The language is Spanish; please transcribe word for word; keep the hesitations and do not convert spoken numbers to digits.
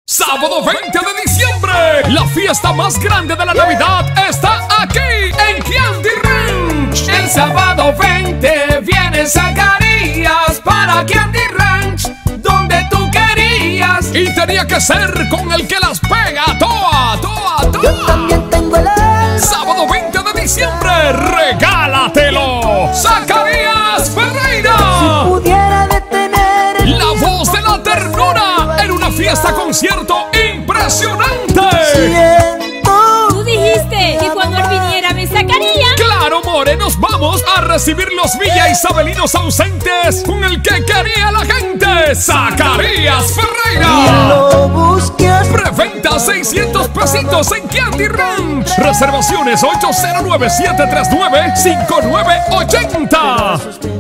Sábado veinte de diciembre, la fiesta más grande de la Navidad está aquí en Candy Ranch. El sábado veinte viene Zacarías para Candy Ranch, donde tú querías. Y tenía que ser con el que las pega toa, toa, toa. Yo también tengo el alma. Sábado veinte de diciembre, regálatelo. Zacarías Ferreira. Si pudiera detener el La voz de la ternura en una fiesta concierto impresionante. siento. Tú dijiste que cuando él viniera me sacaría. Claro, more, nos vamos a recibir los Villa Isabelinos ausentes con el que quería la gente, Zacarías Y Ferreira. lo busqué. Preventa seiscientos pesitos en Candy Ranch. Reservaciones ocho cero nueve, siete tres nueve, cinco nueve ocho cero.